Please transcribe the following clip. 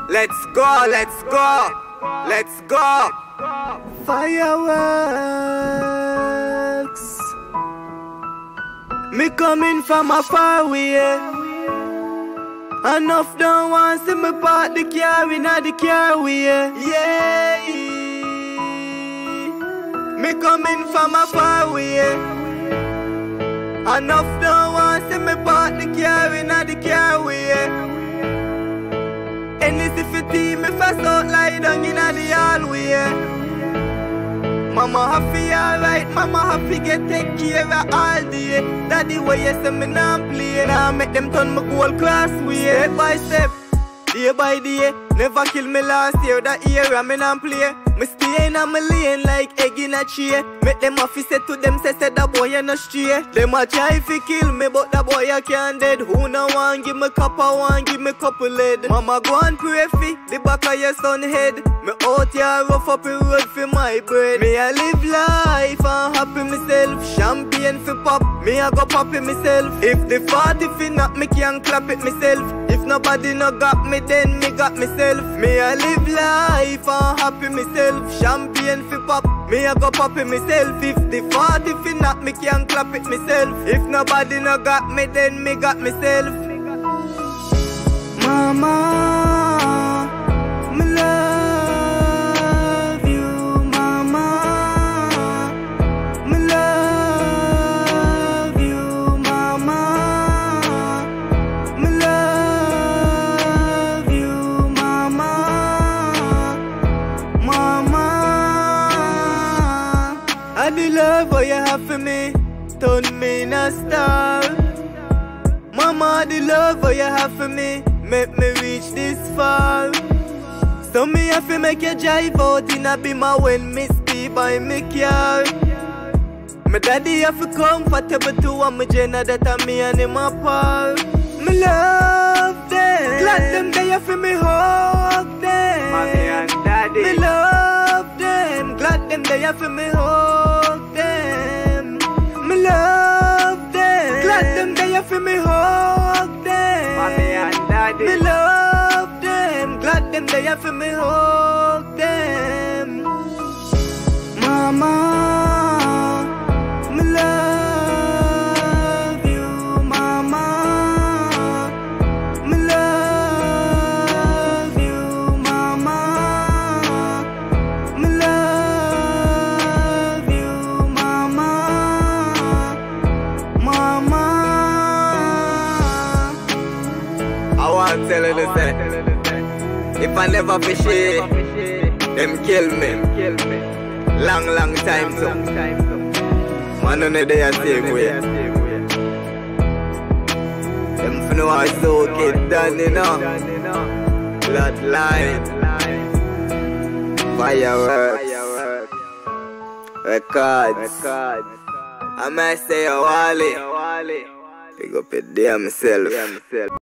Let's go, let's go, let's go. Fireworks. Me coming from a far way. Enough don't want see me park the car in the car way. Yeah. Me coming from a far way. Enough don't want see me park the car in the car way. And it's if you team me fast out lie down in the hallway. Mama happy alright, mama happy get take care of all day. Daddy why you say me nah play, nah make them turn my gold class way. Step by step, day by day, never kill me last year. That year I me nah play. Me stay in a me lane like egg in a tray. Make them office say to them say that boy you no stray. Them a try fi kill me but that boy you can't dead. Who no want give me copper, want give me couple lead. Mama go and pray fi the back of your son head. Me out here rough up the road for my bread. Me a live life and happy myself. Champagne fi pop, me a go pop it myself. If the party fi knock me can clap it myself. If nobody no got me then me got myself. Me a live life and happy myself. Champagne fi pop, me a go pop it myself. If the party fi knock me can clap it myself. If nobody no got me then me got myself. Mama, me love you, mama. Me love you, mama. Me love you, mama. Mama, I the love what you have for me turn me in a star. Mama, the love what you have for me make me reach this far. So me have to make you drive out in a Beamer when me speed by me car. My daddy have to comfortable too and me Jenna that a me and him apart. Me love them, glad them there for me hug them. Mommy and daddy, me love them, glad them there for me hug them. Me love them, glad them there for me hug them. Mommy and daddy, me love them, glad them there for me hug them. Mama, me love you, mama. Me love you, mama. Me love you, mama. Mama, I want to tell you this, if I never fish it, them kill me. Long time so. Man on the day I same way. Them for know I so get done, you know. Bloodline, fireworks, records. I might say a Wally. Pick up a damn self.